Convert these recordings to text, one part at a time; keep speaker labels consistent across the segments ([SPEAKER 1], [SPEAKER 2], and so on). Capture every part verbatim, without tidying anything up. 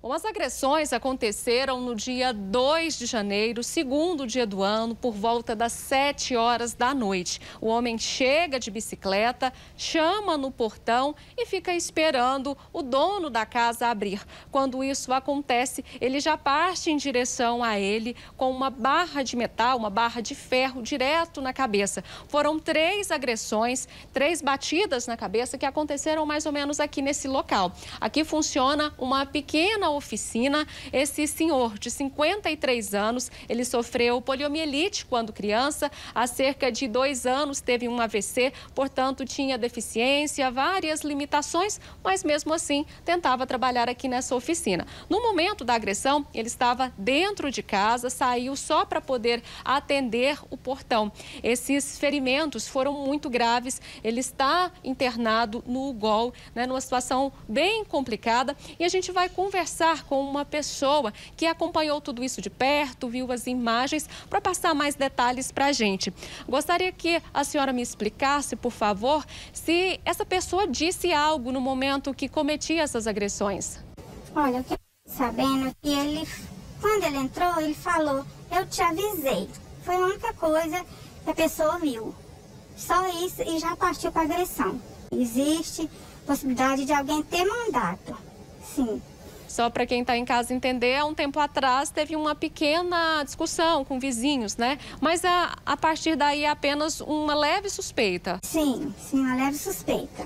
[SPEAKER 1] Bom, as agressões aconteceram no dia dois de janeiro, segundo dia do ano, por volta das sete horas da noite. O homem chega de bicicleta, chama no portão e fica esperando o dono da casa abrir. Quando isso acontece, ele já parte em direção a ele com uma barra de metal, uma barra de ferro direto na cabeça. Foram três agressões, três batidas na cabeça que aconteceram mais ou menos aqui nesse local. Aqui funciona uma pequena oficina. Esse senhor de cinquenta e três anos, ele sofreu poliomielite quando criança, há cerca de dois anos teve um A V C, portanto tinha deficiência, várias limitações, mas mesmo assim tentava trabalhar aqui nessa oficina. No momento da agressão, ele estava dentro de casa, saiu só para poder atender o portão. Esses ferimentos foram muito graves, ele está internado no U G O L, né, numa situação bem complicada, e a gente vai conversar com uma pessoa que acompanhou tudo isso de perto, viu as imagens, para passar mais detalhes para a gente. Gostaria que a senhora me explicasse, por favor, se essa pessoa disse algo no momento que cometia essas agressões.
[SPEAKER 2] Olha, eu fiquei sabendo que ele, quando ele entrou, ele falou, eu te avisei. Foi a única coisa que a pessoa viu. Só isso e já partiu para agressão. Existe possibilidade de alguém ter mandato, sim.
[SPEAKER 1] Só para quem está em casa entender, há um tempo atrás teve uma pequena discussão com vizinhos, né? Mas a, a partir daí é apenas uma leve suspeita.
[SPEAKER 2] Sim, sim, uma leve suspeita.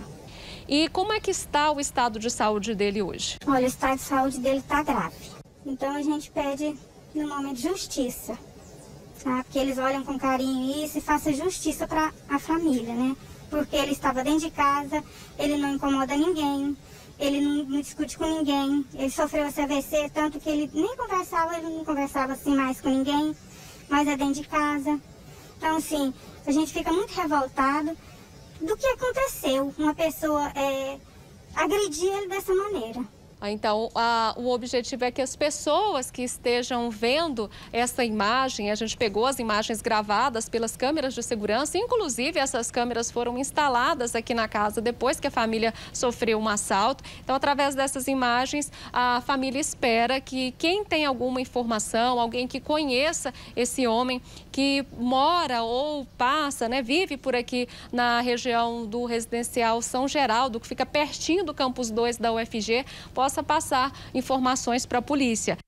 [SPEAKER 1] E como é que está o estado de saúde dele hoje?
[SPEAKER 2] Olha, o estado de saúde dele está grave. Então a gente pede, no momento, justiça. Tá? Porque eles olham com carinho isso e façam justiça para a família, né? Porque ele estava dentro de casa, ele não incomoda ninguém. Ele não, não discute com ninguém, ele sofreu esse A V C, tanto que ele nem conversava, ele não conversava assim mais com ninguém, mas é dentro de casa. Então, assim, a gente fica muito revoltado do que aconteceu, uma pessoa é, agredir ele dessa maneira.
[SPEAKER 1] Então, a, o objetivo é que as pessoas que estejam vendo essa imagem, a gente pegou as imagens gravadas pelas câmeras de segurança, inclusive essas câmeras foram instaladas aqui na casa depois que a família sofreu um assalto. Então, através dessas imagens, a família espera que quem tem alguma informação, alguém que conheça esse homem que mora ou passa, né, vive por aqui na região do residencial São Geraldo, que fica pertinho do campus dois da U F G, possa passar informações para a polícia.